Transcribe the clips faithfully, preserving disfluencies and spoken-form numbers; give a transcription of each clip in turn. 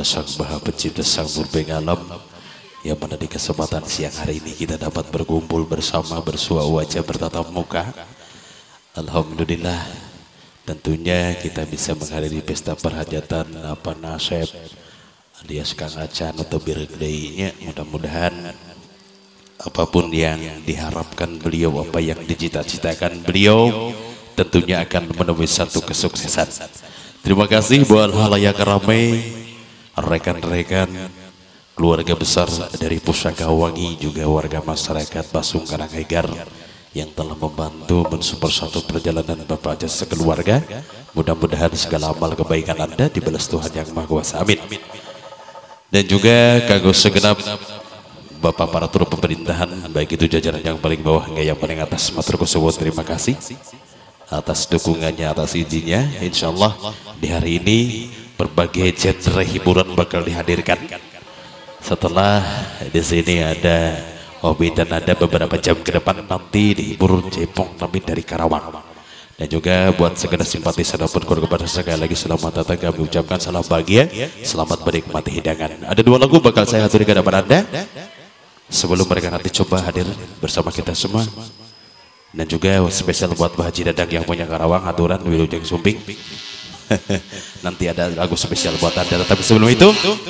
kepada Sang Maha Pencipta Sang Purba Alam, yang mana di kesempatan siang hari ini kita dapat berkumpul bersama, bersua wajah, bertatap muka. Alhamdulillah, tentunya kita bisa menghadiri pesta perhajatan apa nasib alias Kang Acan atau birthday-nya. Mudah-mudahan apapun yang diharapkan beliau, apa yang dicita-citakan beliau, tentunya akan menemui satu kesuksesan. Terima kasih buat halayak ramai, rekan-rekan, keluarga besar dari Pusaka Wangi, juga warga masyarakat Basung Karanghegar yang telah membantu mensupport satu perjalanan Bapak Aja sekeluarga. Mudah-mudahan segala amal kebaikan Anda dibalas Tuhan Yang Maha Kuasa. Amin. Dan juga kanggo segenap Bapak para turut pemerintahan, baik itu jajaran yang paling bawah hingga yang paling atas, matur kusuwun terima kasih atas dukungannya, atas izinnya. Insya Allah di hari ini berbagai genre hiburan bakal dihadirkan. Setelah di sini ada hobi dan ada beberapa jam ke depan nanti dihibur Cepong Namin dari Karawang. Dan juga buat segenap simpatisan ataupun keluarga sekali lagi selamat datang, kami ucapkan salam bahagia, selamat menikmati hidangan. Ada dua lagu bakal saya haturkan kepada Anda sebelum mereka nanti coba hadir bersama kita semua. Dan juga spesial buat Pak Haji Dadang yang punya Karawang, aturan Wilujeng Sumping. Nanti ada lagu spesial buat Anda. Tapi sebelum itu,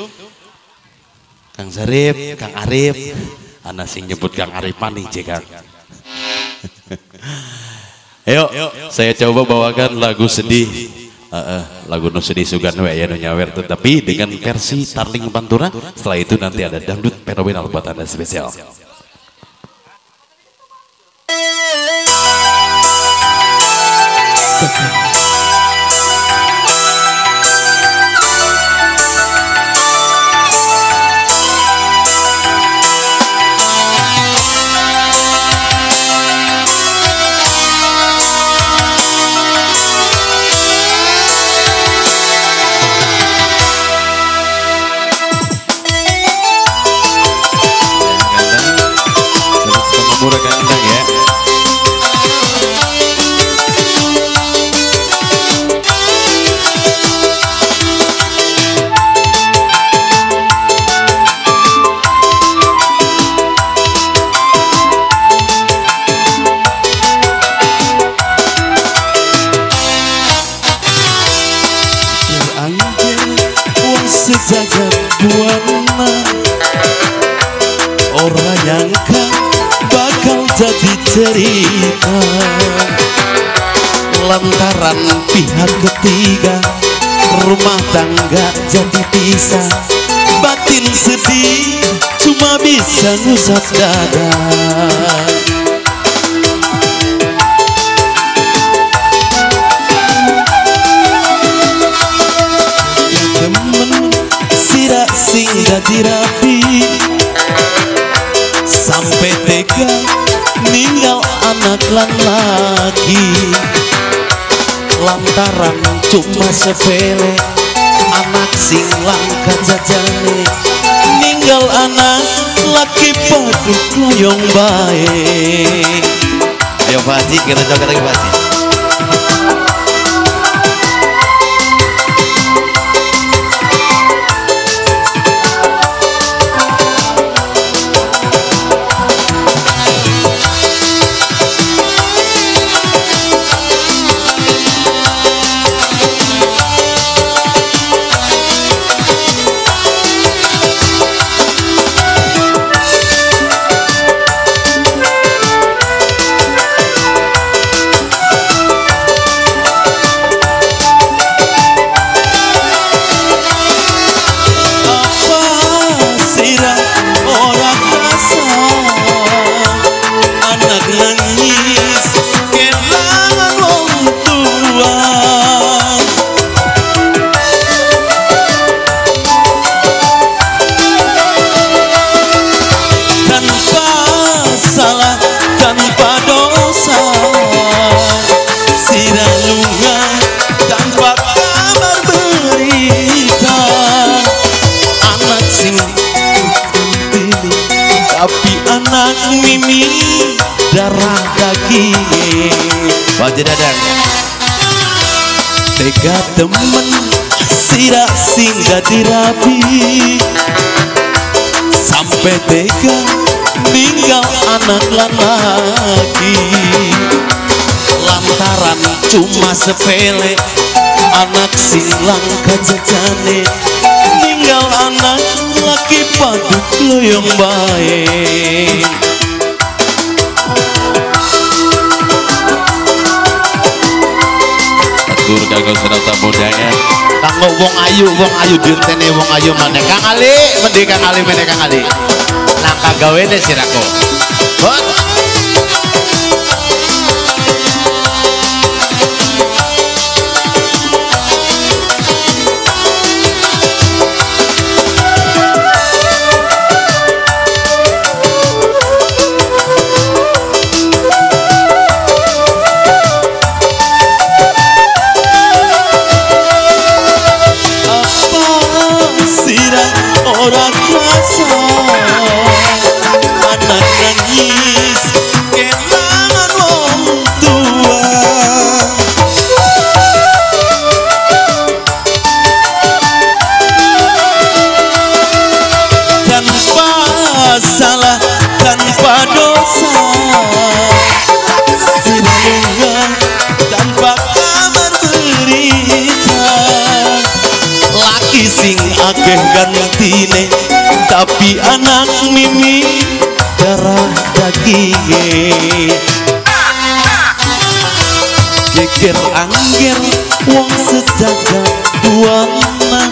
Kang Zarif, Kang Arif, Ana sing nyebut Kang Arif maning cek Kang. Ayo, saya coba bawakan lagu sedih, uh, uh, lagu nu sedih sugan we ya nu nyawer, tetapi dengan versi Tarling Pantura. Setelah itu nanti ada dangdut fenomenal buat Anda spesial. Sejagat buana orang yang kan bakal jadi cerita lantaran pihak ketiga rumah tangga jadi pisah. Batin sedih cuma bisa ngusap dada. Sing jadi rapi sampai tega ninggal anak lan lagi lantaran cuma sepele anak sing langka jajane ninggal anak laki padu koyong baik. Ayo Pak Haji, kita coba lagi Pak Haji. Mimi darah daging Wajah Dadang tega temen sira sing dadi rapi sampai tega ninggal anak laki lantaran cuma sepele anak sing langka jajane ninggal anak laki paduk loyong baik. Atur kanggo sedaya undangan kanggo wong ayu wong ayu dirtene wong ayu maneh Kang Ali mendhi Kang Ali meneh Kang Ali nang kagawene sirako hot orang rasa anak nangis kehilangan wong tua tanpa salah tanpa dosa sirah tanpa kabar berita laki sing akeh gantine tapi anak mimi darah daging geger angger wong sejagat duana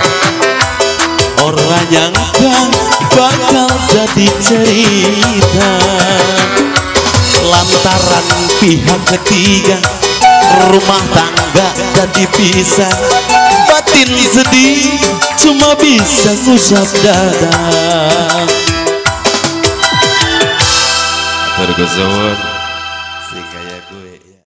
orang nyangka bakal jadi cerita lantaran pihak ketiga rumah tangga jadi pisah batin sedih cuma bisa ngusap dada. Tergozor